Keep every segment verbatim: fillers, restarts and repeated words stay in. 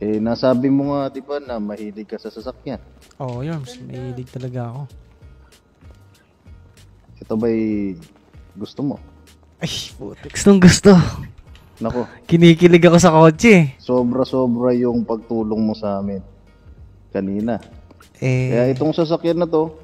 Eh, nasabi mo nga, di ba, na mahilig ka sa sasakyan. Oo, oh, Yorms. Mahilig talaga ako. Ito ba'y gusto mo? Ay, putik. Gustong gusto. Nako. Kinikilig ako sa kotse. Sobra-sobra yung pagtulong mo sa amin kanina. Eh... Kaya itong sasakyan na to,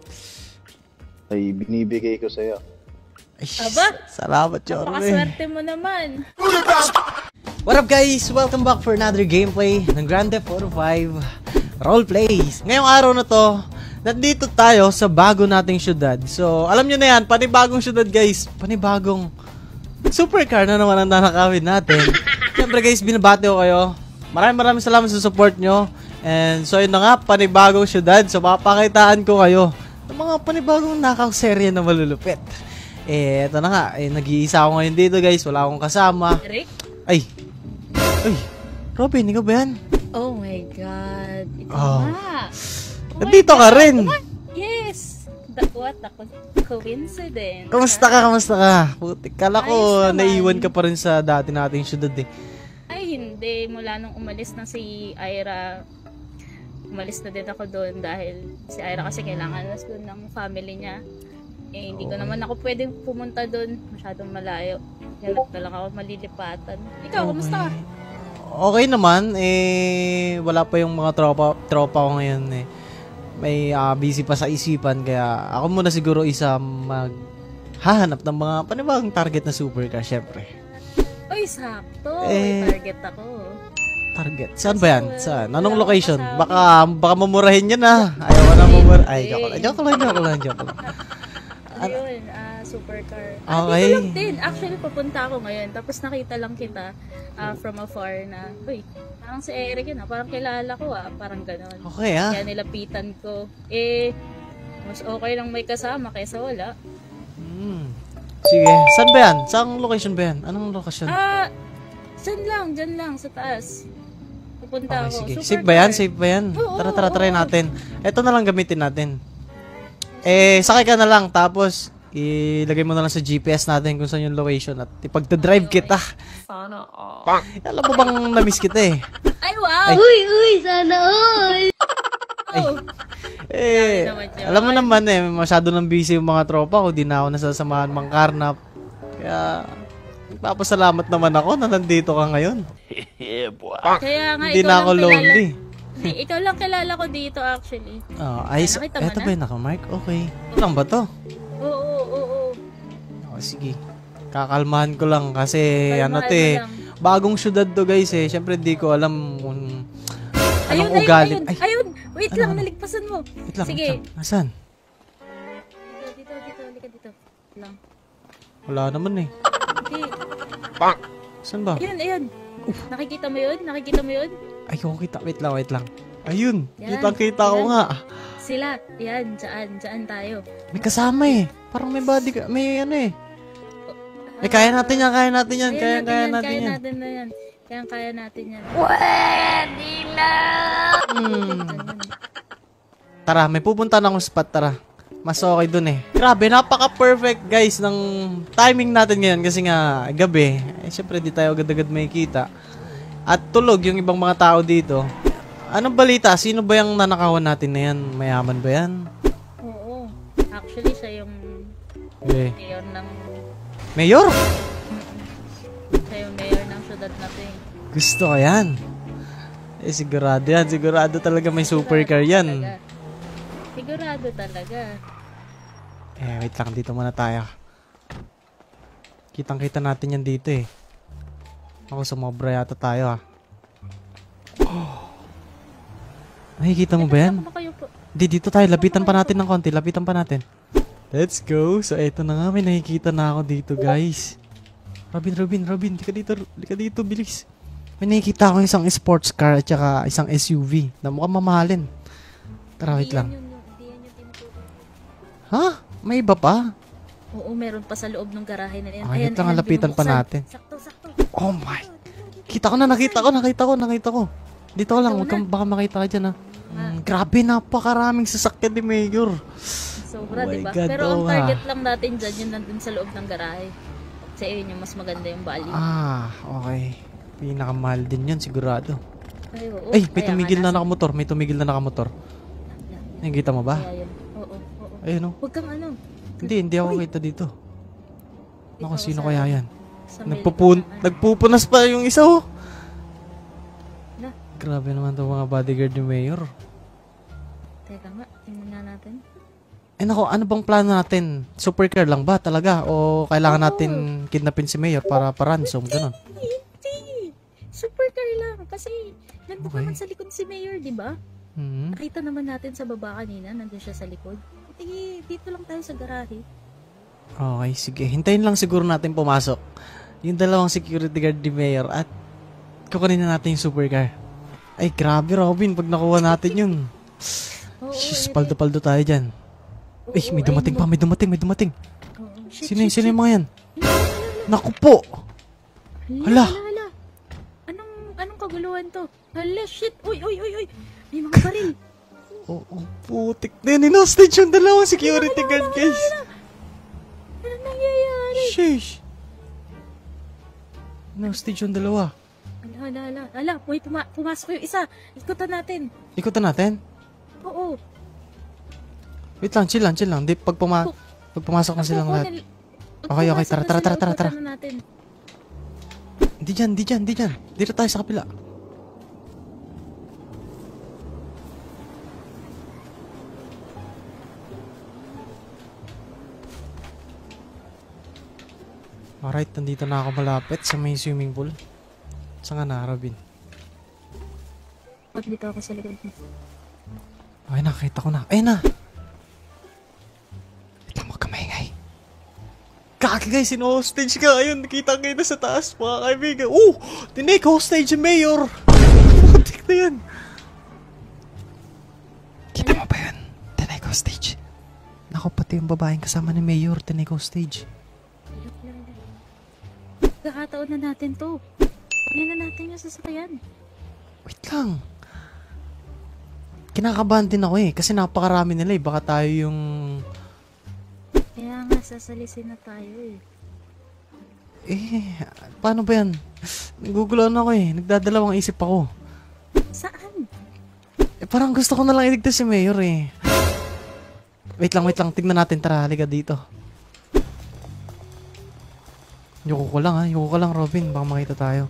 ay binibigay ko sa'yo. Ay, Aba? Salamat, Yorme. Napakaswerte mo naman. What up guys? Welcome back for another gameplay ng Grand Theft Auto five Roleplays. Ngayong araw na to, nandito tayo sa bago nating syudad. So, alam nyo na yan, panibagong syudad guys. Panibagong supercar na naman ang nanakawin natin. Siyempre guys, binabati ko kayo. Maraming maraming salamat sa support nyo. And so yun na nga, panibagong syudad. So, papakitaan ko kayo ng mga panibagong nakaw-serye na malulupit. Eh, ito na nga, eh, nag-iisa ako ngayon dito guys. Wala akong kasama. Rick? Ay! Ay! Robin, ikaw ba yan? Oh my God. Ito Oh. nga. Oh Nandito my ka God. rin! What? Yes! The, what a co- coincidence. Kamusta ka? Kamusta ka? Putik, kala ko Ayos naman. naiwan ka pa rin sa dati nating syudad eh. Ay, hindi. Mula nung umalis na si Ira, umalis na din ako doon dahil si Ira kasi kailangan na doon ng family niya. Eh, hindi ko Okay. naman ako pwedeng pumunta doon. Masyadong malayo. Kaya lang ako malilipatan. Ikaw, kumusta ka? Okay naman, eh, wala pa yung mga tropa, tropa ko ngayon eh. May ah, busy pa sa isipan, kaya ako muna siguro isa maghahanap ng mga panibagong target na supercar, syempre. Uy, sakto. Eh, May target ako. Target? Saan ba yan? Saan? Anong Wala location? akong kasama. Baka, baka mamurahin yan ah. Ayaw ko na mamura. Ay, joke lang, joke lang, joke lang, joke lang. Ayun, ah, supercar. Okay. Ah, dito lang din. Actually, papunta ako ngayon. Tapos nakita lang kita ah, from afar na, uy, parang si Eric yun ah. Parang kilala ko ah. Parang ganon. Okay ah. Kaya nilapitan ko. Eh, mas okay lang may kasama kaysa wala. Hmm. Sige, saan ba yan? Saan location ba yan? Anong location? Ah, dyan lang, dyan lang, sa taas. Pupunta Okay, ako. sige. Supercar. Safe ba yan? Safe ba yan? Oo, Tara, tara, oo, try oo. natin. Ito na lang gamitin natin. Eh, sakay ka na lang, tapos ilagay mo na lang sa G P S natin kung saan yung location at ipagdadrive kita. Sana all. Alam mo bang na-miss kita eh? Ay, wow! Ay. Uy, uy, sana all! Ay. Eh, naman yun. alam mo naman eh, masyado nang busy yung mga tropa ko, di na ako nasasamahan mang karnap. Kaya, nagpapasalamat naman ako na nandito ka ngayon. Kaya nga, Hindi ikaw na lang ako kilala- lonely. Hindi, ikaw lang kilala ko dito actually. Oh, ay, Ay, nakita mo eto na? ba yung naka-mark? Okay. Ito lang ba to? Oo, oo, oo, oo. Oh, sige. Kakalmahan ko lang kasi ano Kalma, to eh. kalma lang. Bagong syudad to guys eh. Siyempre di ko alam kung anong Ayun, ugali. ayun, ayun, Ay, ayun. Wait Ano, lang, ano? naligpasan mo. wait lang. Sige. wait lang. Nasaan? Dito, dito, dito, halika dito. Lang. Wala naman eh. Hindi. Saan ba? Ayun, ayun. Nakikita mo yun? Nakikita mo yun? Ay, ko kita. Wait lang, wait lang. Ayun. Yan, Kitang-kita ko yan. nga. Sila. Yan, dyan, dyan tayo. May kasama eh. Parang may body ka. May ano eh. Eh, kaya natin yan, kaya natin yan. Kaya, kaya natin kaya yan. natin na yan. Kaya kaya natin yan. Hmm. Tara, may pupunta na akong spot, tara. Mas okay dun eh. Grabe, napaka-perfect guys ng timing natin ngayon kasi nga gabi. Eh, syempre di tayo agad-agad may kita. At tulog yung ibang mga tao dito. Anong balita? Sino ba yung nanakawan natin na yan? Mayaman ba yan? Oo. Actually, siya yung Eh. mayor ng... Mayor? Siya yung mayor ng syudad natin. Gusto ko yan. Eh, sigurado yan. Sigurado talaga may supercar yan. Talaga. Sigurado talaga. Eh, wait lang. Dito muna tayo. Kitang-kita natin yan dito eh. Ako, sumobra yata tayo ah. Oh. Nakikita mo ba yan? Kasama kayo po. Di, dito tayo. Lapitan pa natin ng konti. Lapitan pa natin. Let's go. So, eto na nga. May nakikita na ako dito, guys. Robin, Robin, Robin. Di ka dito. Di ka dito. Bilis. May nakikita ako isang sports car at saka isang S U V na mukhang mamahalin. Tara, wait Hindi lang. yan yung- hindi yan yung tinutukoy. Ha? May iba pa? Oo, meron pa sa loob ng garahe na yan. Okay, wait lang. Lapitan pa binubuksan. natin. Sakto, sakto. Oh my. Kita ko na. Nakita ko. Nakita ko. Nakita ko. Dito ka lang. Ikaw Huwag kang baka makita ka dyan ha. Ah. Mm, grabe. Napakaraming sasakyan ni Mayor. Sobra, Oh my di ba? God, Pero oo ang nga. target lang natin dyan, yun nandun sa loob ng garahe. Sa yun yung mas maganda yung value. Ah, okay. Pinakamahal din yun, sigurado. Ay, oo. Ay, may Kaya tumigil nga na nakamotor. May tumigil na nakamotor. nasa- Nakikita mo ba? Kaya yun. Oo, oo. Ayun o. Huwag kang ano. Hindi, hindi ako kita dito. Naku, Ikaw sino sa- kaya yan? sa mail Nagpupun ko na, ano. nagpupunas pa yung isa oh. Na, Grabe naman to mga bodyguard ni Mayor. teka nga, tingnan nga natin. Eh nako, ano bang plano natin? Supercar lang ba talaga? O kailangan Oo. natin kidnapin si Mayor para pa-ransom? Ganun. Hindi! Supercar lang. Kasi, nandun Okay. naman sa likod si Mayor, di ba? Hmm. Nakita naman natin sa baba kanina, nandun siya sa likod. Sige, dito lang tayo sa garahe. Okay, sige. Hintayin lang siguro natin pumasok. Yung dalawang security guard ni Mayor at kukunin na natin yung supercar. Ay, grabe Robin, pag nakuha natin yun. Oo, Shhh, eh, paldo-paldo tayo dyan. oo, Ay, may dumating ayun pa, may dumating, may dumating. mo. Oo, shit, Sino yung, shit, sino yung shit. mga yan? Hala, hala, Naku po! hala, Hala. hala, hala. Anong, anong kaguluhan to? Hala, shit! Uy, uy, uy, uy! May mga baril! Oo, oh, putik na yun. In-hostage yung dalawang security guard, guys. Ano nangyayari? Sheesh. In-hostage yung dalawa. Hala, hala, hala. Hala, uy, puma pumasok yung isa. Ikutan natin. Ikutan natin. Oo. Wait lang, chill lang, chill lang. Di, pag, puma pag pumasok na silang Oo, lahat. nil- Okay, okay, pumasok tara, na tara, sila, tara, tara, tara. ikutan na natin. Di dyan, di dyan, di dyan. Dito tayo sa kapila. Alright, nandito na ako malapit sa may swimming pool. Saan nga na, Robin? Pag dito ako sa likod mo. Okay, nakita ko na. Ayun na! Wait lang, huwag ka maingay. Kaki guys, sino-hostage ka. Ayun, nakita kayo na sa taas, mga kaibigan. Oh! Tinake hostage yung mayor! Putik na yan. Kita mo ba yun? Tinake hostage. Naku, pati yung babaeng kasama ni mayor, tinake hostage. Kakataon na natin to. Kunin na natin yung sasakyan. Wait lang. Kinakabahan din ako eh, kasi napakarami nila eh. Baka tayo yung... Kaya nga, sasalisin na tayo eh. Eh, paano ba yan? Nagugulan ako eh. Nagdadalawang isip ako. Saan? Eh, parang gusto ko na lang iligtas si Mayor eh. Wait lang, wait lang. Tignan natin. Tara, halika dito. Yuko ko lang ha. Yuko ko lang, Robin. Baka makita tayo.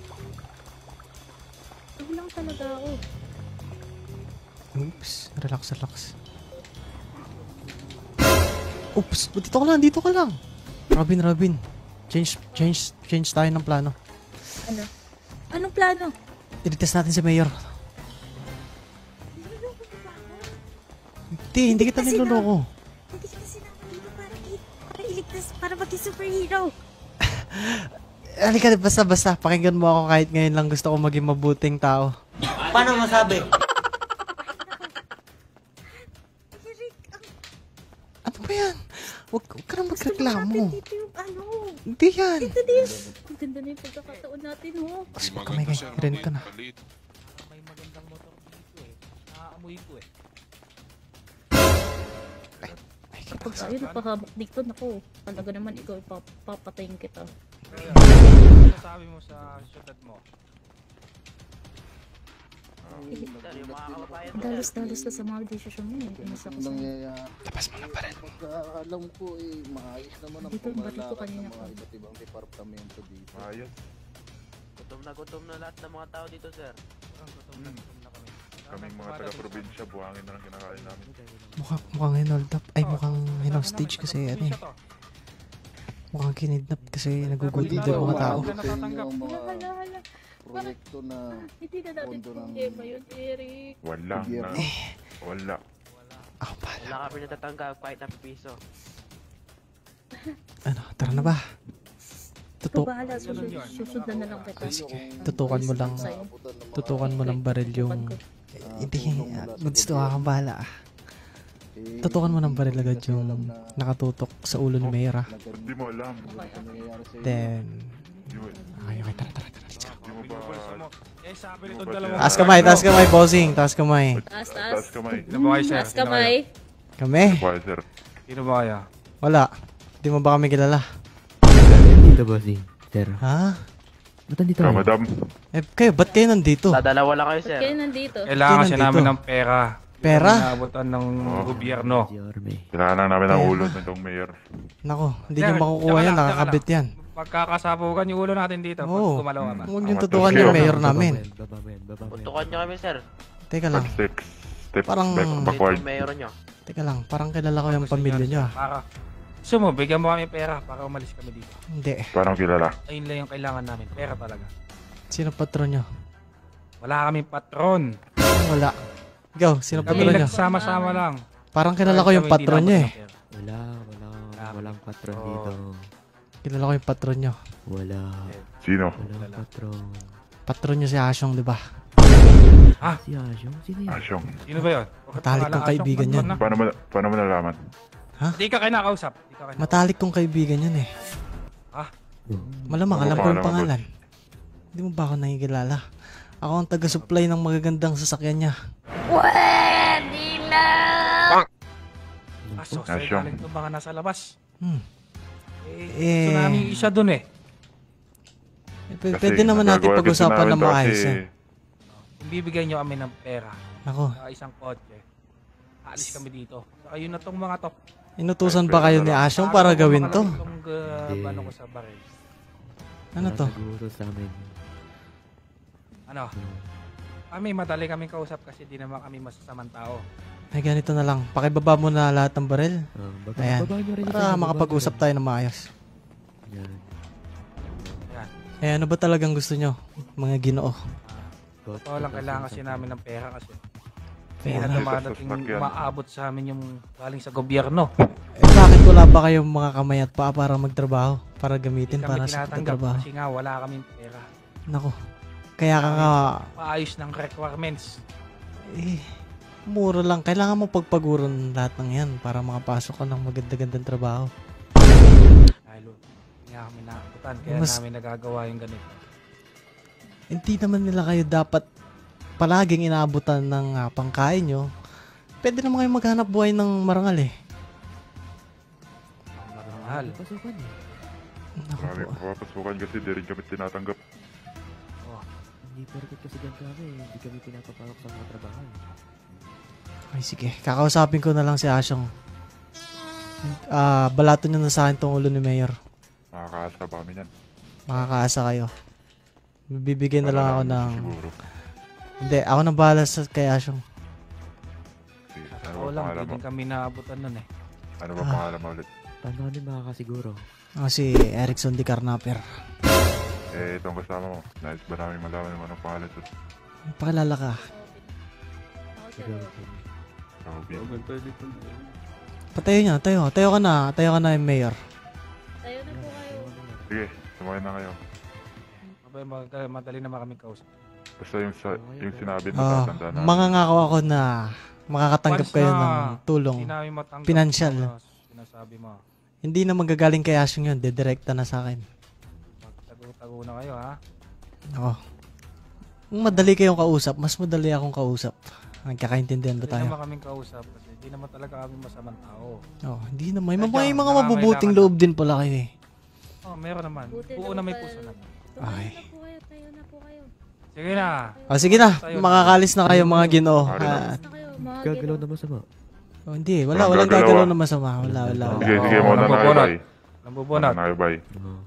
Ito lang talaga ako. Oops. Relax, relax. Oops. Dito ka lang, dito ka lang. Robin, Robin. Change, change, change tayo ng plano. Ano? Anong plano? Iligtas natin si Mayor. Hindi, hindi kita Kasi niloloko. Hindi kita sinama dito para, i- para iligtas, para maging superhero. Halika, basta-basta. Pakinggan mo ako kahit ngayon lang gusto ko maging mabuting tao. Paano masabi? Eric, ang Ano ba yan? Huwag, huwag ka na gusto magreklamo. natin dito yung ano. Hindi yan. Ito din. Ang ganda na yung pagkakataon natin, oh. Kasi huwag ka may rinig ka na. May magandang motor dito eh. Naaamoy ko eh. Kapag sa'yo napahabak dito, naku, talaga naman ikaw ipapatayin kita. Ano sabi mo sa syudad mo? Dalos-dalos ka sa mga desisyon mo, eh. Kumusta ka sa... Nangyayari. Labas mo na pa rin. Pagkaalam ko eh, maayos naman ang Dito, bati ko pumalakad kanina ng mga pa. iba't ibang departamento dito. Ayos. Gutom na gutom na lahat ng mga tao dito, sir. Gutom na gutom na kami. Kaming mga taga-probinsya, buhangin na lang kinakain namin. Mukhang, mukhang hinold up. Ay, mukhang hinostage kasi ano eh. Mukhang kinidnap kasi nagugutom din mga tao. Umabot sa inyo ang mga Hala, hala. proyekto na Hindi na natin Pondo ng- problema yun, Eric. Wala na. gobyerno. Wala. Ako pala. Wala kami natatanggap kahit na piso. Ano, tara na ba? Ikaw Tutok. bahala, susud, susundan na lang kita. Ah, sige. Tutukan mo lang. Sa'yo. Tutukan mo ng baril yung... Eh, hindi, gusto ka kang bahala. Eh, Tutukan mo ng baril agad yung nakatutok sa ulo ni Mayor ah. Hindi mo alam. nangyayari sa inyo. Then... Hindi mo, Okay, okay, tara, tara, tara. Let's go. hindi mo ba... Eh, sabi Hindi mo nito ba dalawa. Taas kamay, taas kamay, bossing. Taas kamay. Taas, Taas taas. kamay. Sino ba kayo, sir? Taas Sino kamay. Kami? Why, sir? Sino ba kaya? Wala. Di mo ba kami kilala? Dito, bossing. Sir. Ha? Ba't nandito Kaya kayo? madam, Eh, kayo, ba't kayo nandito? Dadalawa lang kayo, sir. Kayo nandito. Kailangan kasi nandito? namin ng pera. Pera? Inaabutan ng gobyerno. Yorme. kailangan lang namin ng Kaya ulo nga. nitong mayor. Nako, hindi Sir, nyo makukuha tsaka yan, lang, tsaka nakakabit yan. Pagkakasabukan yung ulo natin dito. Pag Oo. gumalaw ka ba? Huwag yung Ang tutukan matusyo. yung mayor namin. Baba mo yan, baba mo yan. Tutukan nyo kami, sir. Teka lang, Pag six, step Parang- back, Ito backward. yung mayor nyo. teka lang, parang kilala ko yung Gusto pamilya niya, nyo ah. Para, gusto mo, bigyan mo kami pera para umalis kami dito. Hindi, Parang kilala. Ayun lang yung kailangan namin. Pera talaga. sino patron nyo? Wala kaming patron. Wala. Ikaw, sino Kami patron nyo? nagsama-sama lang. Parang kilala ko yung Kami patron nyo eh. dinabot ng pera. Wala, wala, walang patron Oh. dito. Kilala ko yung patron nyo. Wala, Sino? walang patron. Patron nyo si Asyong, di ba? Si Asyong, sino yan? Asyong. Sino ba yun? Bakit Matalik pangalan kong kaibigan Asyong? yan. Patron na? Paano mo, paano mo nalaman? Hindi ka kinakausap. Hindi ka kinakausap. Matalik kong kaibigan yan eh. Ah, Malamang, Ano alam ko yung pangalan mo, pangalan. Hindi mo ba ako nakikilala? Ako ang taga-supply ng magagandang sasakyan niya. aso. Sa Asyong. galing to mga nasa labas. Hmm. Eh, Eh. gusto namin yung isa dun eh. Eh, p- Kasi pwede naman natin nagagawa kasi pag-usapan namin ng to maayos kasi yan. Kung bibigyan nyo kami ng pera, Ako, sa isang kotse, aalis kami dito. Saka yun na tong mga to. inutusan ba kayo ni Asyong para gawin to? Itong uh, ano ko sa baril. Ano to? Siguro sa amin. Ano? Kami, madali kaming kausap kasi di naman kami masasamang tao. Ay, ganito na lang. Pakibaba mo na lahat ng baril. Ah, baba, Ayan. baba nyo rin Para yan, baba makapag-usap nyo tayo ng maayos. rin. Yan. Yan. Eh, ano ba talagang gusto nyo? Mga ginoo. God, Ito lang God, kailangan God, kasi God. namin ng pera kasi. Pera. Pera na dumadating, Sasakyan. maabot sa amin yung galing sa gobyerno. Eh, bakit wala ba kayong mga kamay at paa para magtrabaho? Para Hindi gamitin kami para sa tinatanggap pagtrabaho? kasi nga wala kaming pera. Nako. Kaya ka nga, Paayos ng requirements. eh, mura lang. Kailangan mo pagpaguran lahat ng yan para makapasok ka ng maganda-gandang trabaho. Dahil hindi nga kami nakakutan kaya Mas- namin nagagawa yung ganito. Hindi naman nila kayo dapat palaging inaabutan ng ah, pangkain nyo. Pwede naman kayo maghanap buhay ng marangal eh. Mahal. Pasukan eh. Naku Marami po. papapasukan kasi di rin kami tinatanggap. Hindi perfect kasi ganito kami. Hindi kami pinapapawak sa mga trabaho. Ay sige, kakausapin ko na lang si Asyong. Ah, balato nyo na sa akin tong ulo ni Mayor. Makakaasa pa kami yan. Makakaasa kayo. Bibigyan na lang ako Wala ng... namin siguro. Hindi, ako na bahala sa kay Asyong. Sige, Ano Oo ba lang, pangalan hindi mo? din kami naabutan nun eh. Ano ba Ah. pangalan mo ulit? Paano kami makakasiguro? Ako si Erickson Di Carnaper. Eh, itong kasama mo. Nais ba namin malaman yung anong pangalan sa Pakilala ka. Ako, sir. Siguro. Robin? Patayo niya, tayo. Tayo ka na. Tayo ka na yung Mayor. Tayo na po kayo. Sige, sumakay na kayo. Abay, mag- madali naman kami kausap. Basta yung, sa, yung sinabi mo, Ah, tatandaan namin. mangangako ako na makakatanggap Once kayo na ng tulong. Hindi namin matanggap Financial. yung mga sinasabi mo. Hindi na magagaling kay Asyong yun. Dedirekta na sa akin. Magtago-tago na kayo ha. Ako. Kung madali kayong kausap, mas madali akong kausap. Nagkakaintindihan ba Hindi tayo? naman kaming kausap kasi hindi naman talaga kami masamang tao. Oh, hindi naman. May, Medyo, may mga nakakailangan mabubuting na. loob din pala kayo eh. Oh, meron naman. Buti Buo naman na may pala. puso naman. Ay. Tayo na po kayo. Tayo na po kayo. Sige na. Oh, sige na. Tayo na. Makakalis na kayo mga ginoo. Pare Ah, Tayo na kayo. Mga Gagalaw gino. na masama. oh, hindi. Wala. Walang Walang gagalaw, gagalaw ah. na masama. Wala, wala. wala. Sige, sige, Oo, muna na kayo, nambubunot. bay. Nambubunot. Muna na kayo, bay. Oo.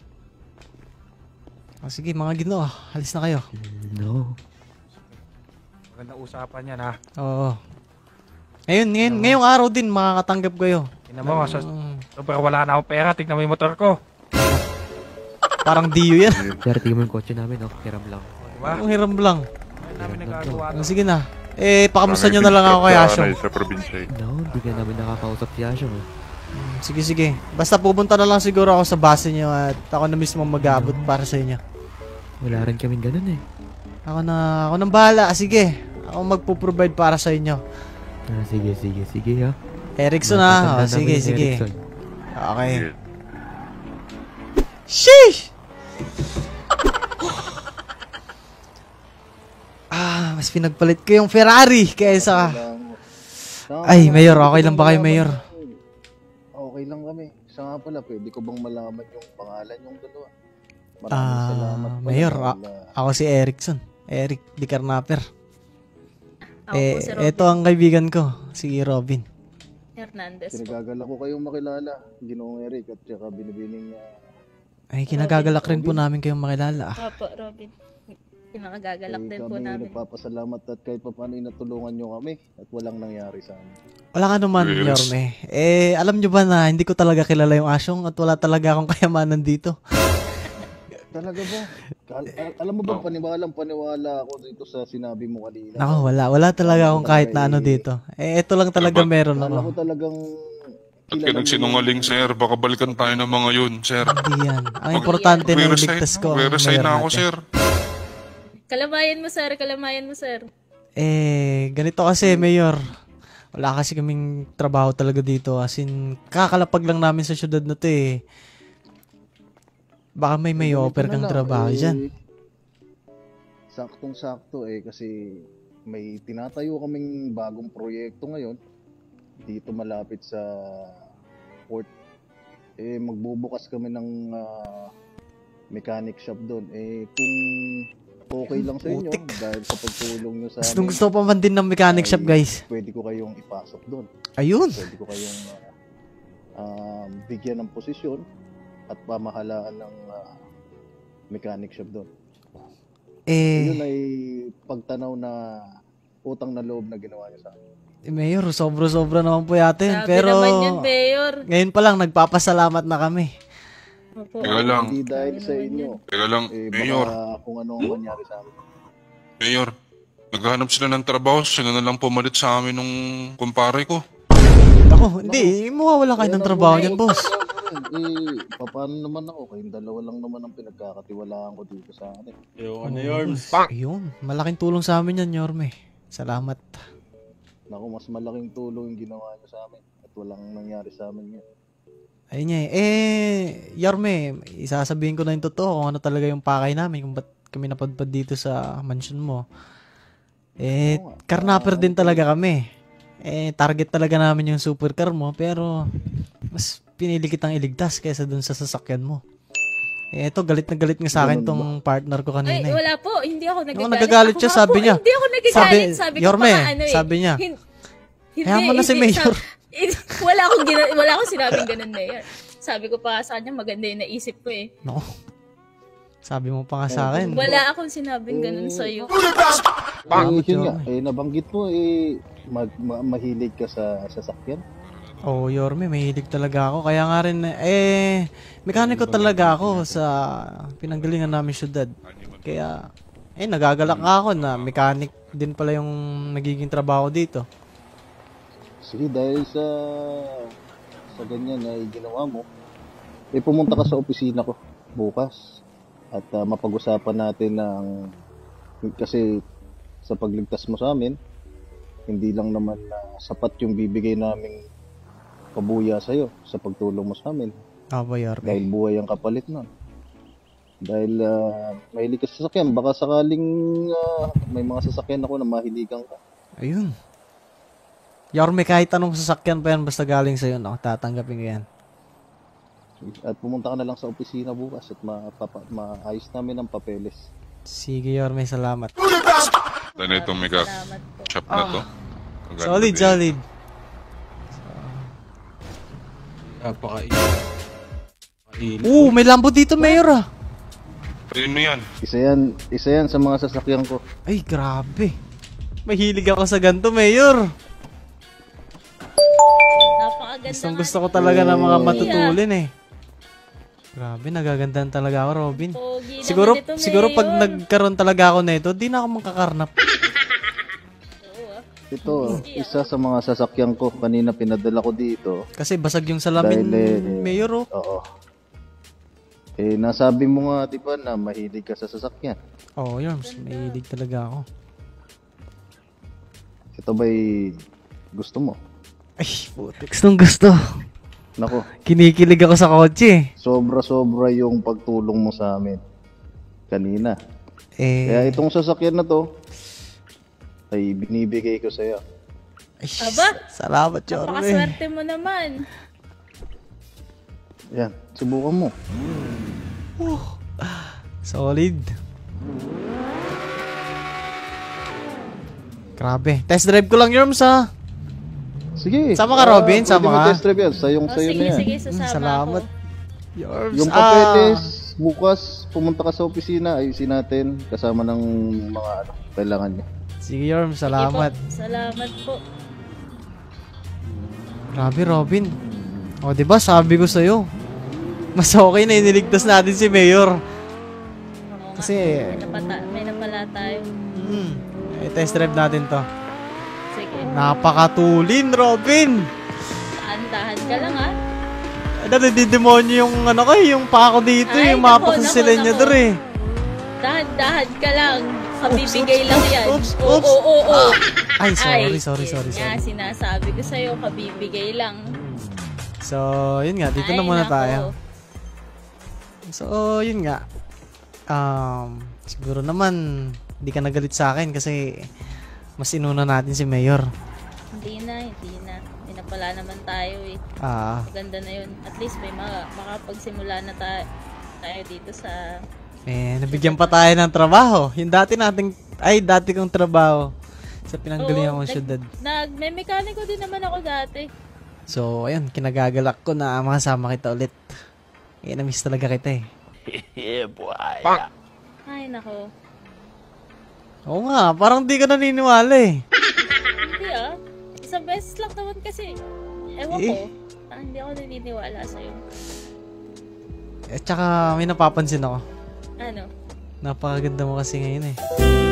Oh, sige mga ginoo. Halis na kayo. No. Magandang usapan yan ha. Oo. Ngayon, ngayon, ngayong araw din makakatanggap kayo. Tingnan mo, sa, Mm, super wala na akong pera. Tignan mo yung motor ko. parang diyo yan. Sir, tingin mo yung kotse namin, oh. Hiram lang. Diba? Ang hiram lang. Ngayon namin nagagawa Oh, to. sige na. Eh, pakamusta Maraming nyo na lang ako kay pinstop sa, Asyong. ano, Sa probinsya eh. No, hindi ka namin nakakausap si Asyong, oh. Mm, Sige, sige. Basta pupunta na lang siguro ako sa base nyo at ako na mismo mag-aabot para sa inyo. Wala rin kaming ganun, eh. Ako na, ako nang bahala. Sige. Ako magpo-provide para sa inyo. Ah, sige, sige, sige, ha. Erickson ha. Oh, Matatandaan sige, namin yung sige. Erickson. Okay. Sige. Sheesh! Ah, mas pinagpalit ko yung Ferrari kaysa... Ay, Mayor, okay lang ba kayo, Mayor? Okay lang kami. Isa nga pala, pwede ko bang malaman yung pangalan yung dalawa? Maraming salamat Ah, po. Mayor, dahil, a- ah, ako si Erickson. Eric Di Carnaper. Ako Eh, po si Robin eto ang kaibigan ko, si Robin. Hernandez po. Kinagagala ko kayong makilala, Ginoong Eric, at saka binibining niya. Ay, kinagagalak rin po Robin. namin kayong makilala. ah. Opo, Robin. Pinakagagalak Eh, din po kami namin. nagpapasalamat at kahit pa paano inatulungan nyo kami at walang nangyari sa amin. Wala ka naman, Yes. Yorme. Eh, alam nyo ba na hindi ko talaga kilala yung asyong at wala talaga akong kayamanan dito. Talaga ba? Kal- al- alam mo ba, paniwalang paniwala ako dito sa sinabi mo kanina. Nako, wala. Wala talaga akong kahit na ano dito. Eh, ito lang talaga meron Kala ko ako. talagang Ba't ka nagsinungaling, sir? Baka balikan tayo ng mga yun, sir. Hindi yan. Ang importante na Re-resign, iligtas ko ang re-resign mayor na ako, natin. sir. Kalamayan mo, sir. Kalamayan mo, sir. Eh, ganito kasi, Mayor. Wala kasi kaming trabaho talaga dito. As in, kakalapag lang namin sa syudad na to eh. Baka may may offer kang trabaho dyan. Saktong-sakto eh kasi may tinatayo kaming bagong proyekto ngayon dito malapit sa port. Eh magbubukas kami ng ah, mechanic shop doon. Eh kung okay lang sa inyo Putik. dahil sa pagtulong nyo sa Gustong amin, gusto pa man din ng mechanic shop, ay guys. Pwede ko kayong ipasok doon. Ayun. Pwede ko kayong ah, um, bigyan ng posisyon at pamahalaan ng ah, mechanic shop doon. Yun Eh, ay pagtanaw na utang na loob na ginawa niya sa akin. Mayor, sobra-sobra naman po yata yun. Sabi Pero, naman yun, Mayor. ngayon pa lang, nagpapasalamat na kami. Opo. Teka lang, Hindi dahil sa inyo, teka lang, eh Mayor, baka kung ano ang mangyari sa amin. Mayor. Naghahanap sila ng trabaho, sila na lang pumalit sa amin nung kumpare ko. Ako, hindi. Mawawala kayo ng trabaho niyan, boss. Eh, paano naman ako? Kayong dalawa lang naman ang pinagkakatiwalaan ko dito sa akin. Ayun, malaking tulong sa amin yan, Yorme. Salamat. Naku, mas malaking tulong yung ginawa niyo sa amin at walang nangyari sa amin yan. Ayun nga eh. Eh, Yorme, isasabihin ko na yung totoo kung ano talaga yung pakay namin, kung ba't kami napadpad dito sa mansion mo. Eh, Oo nga. karnapper din talaga kami. Eh, target talaga namin yung supercar mo, pero mas pinili kitang iligtas kaysa dun sa sasakyan mo. Eh, eto, galit na galit nga sa akin Ganun tong partner ko Ay, kanina eh. wala po. Hindi ako nagagalit. Yung nagagalit Ako siya, nga sabi po, niya. Hindi ako nagagalit. Sabi- Sabi, ko Yorme, pa nga, ano eh. sabi niya. Hin- hindi, Hayaan mo na si hindi, Mayor. sab- wala akong, gina- wala akong sinabing ganun, Mayor. Sabi ko pa sa kanya, maganda yung naisip ko eh. Nako. Sabi mo pa nga sa akin. Wala akong sinabing ganun sa'yo. Bakit Eh, yun yun? nga, eh, nabanggit mo, eh, mag- ma- mahilig ka sa sasakyan. Oo, oh, Yorme, mahilig talaga ako. Kaya nga rin, eh, mekaniko talaga ako sa pinanggalingan namin syudad. Kaya, eh, nagagalak nga ako na mechanic din pala yung nagiging trabaho dito. Sige, dahil sa sa ganyan na ginawa mo, eh, pumunta ka sa opisina ko bukas at ah, mapag-usapan natin ng kasi sa pagligtas mo sa amin, hindi lang naman na sapat yung bibigay naming pabuya sa'yo sa pagtulong mo sa amin. Aba, Yorme. Dahil buhay ang kapalit nun. Dahil uh, mahilig ka sa sasakyan, baka sakaling ah, may mga sasakyan ako na mahiligan ka. Ayun. Yorme, kahit anong sasakyan pa yan, basta galing sa'yo, no? Tatanggapin ko yan. At pumunta ka na lang sa opisina bukas at mapapa, maayos namin ang papeles. Sige, Yorme, salamat. Dahil na itong mega Salamat po. shop na to. Ang ganda Solid, din. solid. Oo, may lambo dito, Mayor, ah. Sino yan? Isa yan, isa yan sa mga sasakyan ko. Ay, grabe. Mahilig ako sa ganito, Mayor. Napakaganda Gustong nga gusto ko ni- talaga ng mga Eh. matutulin eh. Grabe, nagagandahan talaga ako, Robin. Pogi naman Siguro, ito, siguro pag Mayor. nagkaroon talaga ako na ito, di na ako makakarnap. Oo, ah. Ito, isa sa mga sasakyan ko. Kanina pinadala ko dito. Kasi basag yung salamin, Dahil, eh, Mayor, oh. Oo. Eh, nasabi mo nga, di ba, na mahilig ka sa sasakyan. Oo, oh, yun. Mas mahilig talaga ako. Ito ba'y gusto mo? Ay, putik. Gustong gusto. Nako, Kinikilig ako sa kotse. sobra-sobra yung pagtulong mo sa amin kanina. Eh, Kaya itong sasakyan na to, ay binibigay ko sa'yo. ay, Aba? salamat, Yorme. Napakaswerte mo naman. Yan, subukan mo. Solid. Grabe. Test drive ko lang, Yorms, ha? Sige. Sama ka, Robin? Ah, Sama pwede mo ka? test drive yan. Sayong Oh, sayo sige, na yan. sige, Mm, sasama salamat. ako. Yorms, Yung ah. papeles, bukas pumunta ka sa opisina, ayusin natin kasama ng mga ano, kailangan niya. Sige, Yorms, Sige salamat. po, salamat po. Grabe, Robin. O, di ba sabi ko sa'yo, mas okay na iniligtas natin si Mayor. Oo nga, Kasi, may, napata, may napala tayo. hmm, eh, test drive natin to. Sige, Napakatulin, Robin! dahan-dahan ka lang ha. Nadidemonyo yung ano ko, yung pako dito, Ay, yung nako, mapa sa nako, cylinder nako. eh. Dahan-dahan ka lang. Kabibigay Oops, lang oops, yan. oops, Oo, oops. oo, oo. Ay, sorry, Ay, sorry, sorry, yun nga, sorry. sinasabi ko sa'yo, kabibigay lang. So, yun nga, dito Ay, na muna nako. tayo. So, yun nga. Um, siguro naman, hindi ka nagalit sa akin kasi mas inuna natin si Mayor. Hindi na, hindi na. May napala naman tayo eh. Ah, Maganda na yun. At least may maka- makapagsimula na ta- tayo dito sa... eh, nabigyan pa tayo ng trabaho. Yung dati nating, ay, dati kong trabaho sa pinanggalingan kong nag- syudad. Nag, may mekaniko din naman ako dati. So, ayun, kinagagalak ko na makasama kita ulit. Eh, na-miss talaga kita eh. Ay, nako. Oo nga, parang di ka naniniwala eh. Hindi ah. Isang beses lang naman kasi. Ewan Eh. ko. Parang hindi ako naniniwala sa'yo. At saka may napapansin ako. Ano? Napakaganda mo kasi ngayon eh.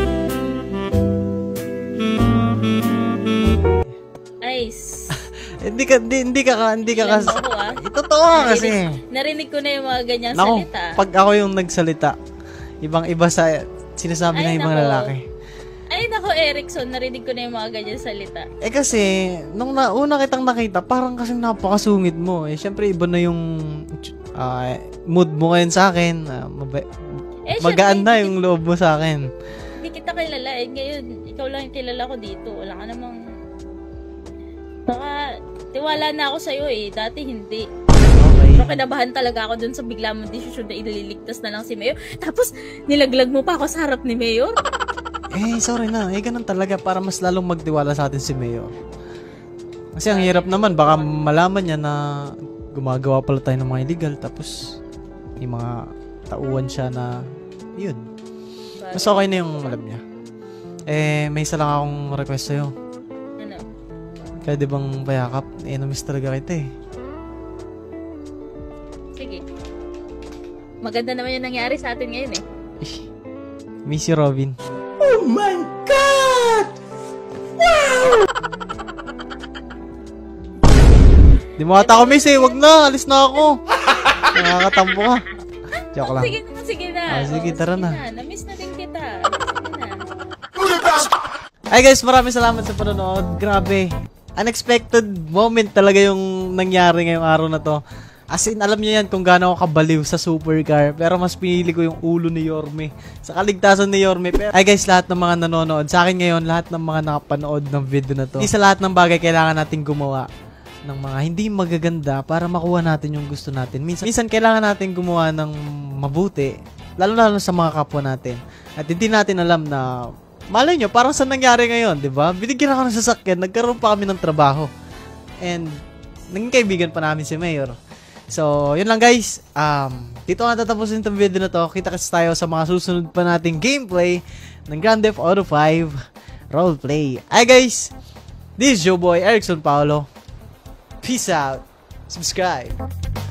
Ay, s- Hindi ka, hindi, hindi ka, ka- hindi ka Alam kasi. mo ako, ah. Totoo nga kasi. narinig ko na yung mga ganyang Nako, salita. pag ako yung nagsalita, ibang-iba sa sinasabi Ay, ng ibang nako. lalaki. Ay, nako, Erickson, narinig ko na yung mga ganyang salita. Eh kasi, nung na, una kitang nakita, parang kasing napakasungit mo. Eh, syempre, iba na yung ah, mood mo ngayon sa akin. Ah, mabe- Eh, magaan syempre, na hindi yung loob mo sa akin. Hindi kita kilala eh. Ngayon, ikaw lang yung kilala ko dito. Wala ka namang... Baka, tiwala na ako sa'yo eh. Dati hindi. Okay. Pero kinabahan talaga ako dun sa bigla mong desisyon na ililigtas na lang si Mayor. Tapos, nilaglag mo pa ako sa harap ni Mayor. Eh, sorry na. Eh, ganun talaga para mas lalong magtiwala sa atin si Mayor. Kasi ang hirap naman, baka malaman niya na gumagawa pala tayo ng mga illegal. Tapos, yung mga tauhan siya na, yun. Mas okay na yung alam niya. Eh, may isa lang akong request sa'yo. Ano? Pwede bang payakap? Eh, na-miss talaga kita eh. Sige. Maganda naman yung nangyari sa atin ngayon eh. Eh, miss you, Robin. Di mo ata ako miss eh. Wag na. Alis na ako. Nakakatampo ka. Joke lang. Sige na, sige na. Ah, sige, Oo, tara na. Na-miss na din kita. Sige na. Ay guys, maraming salamat sa panonood. Grabe. Unexpected moment talaga yung nangyari ngayong araw na to. As in, alam niyo yan kung gaano ako kabaliw sa supercar. Pero mas pinili ko yung ulo ni Yorme. Sa kaligtasan ni Yorme. Pero, ay guys, lahat ng mga nanonood. Sa akin ngayon, lahat ng mga nakapanood ng video na to. Hindi sa lahat ng bagay kailangan natin gumawa ng mga hindi magaganda para makuha natin yung gusto natin. Minsan, minsan kailangan natin gumawa ng mabuti. Lalo-lalo sa mga kapwa natin. At hindi natin alam na malay nyo, parang saan nangyari ngayon, di ba? Binigyan ako ng sasakyan, nagkaroon pa kami ng trabaho. And, naging kaibigan pa namin si Mayor. So, yun lang guys. Um, dito nga tatapusin itong video na to. Kita kasi tayo sa mga susunod pa nating gameplay ng Grand Theft Auto five Roleplay. Ay guys, this is your boy, Erickson Paolo. Peace out. Subscribe.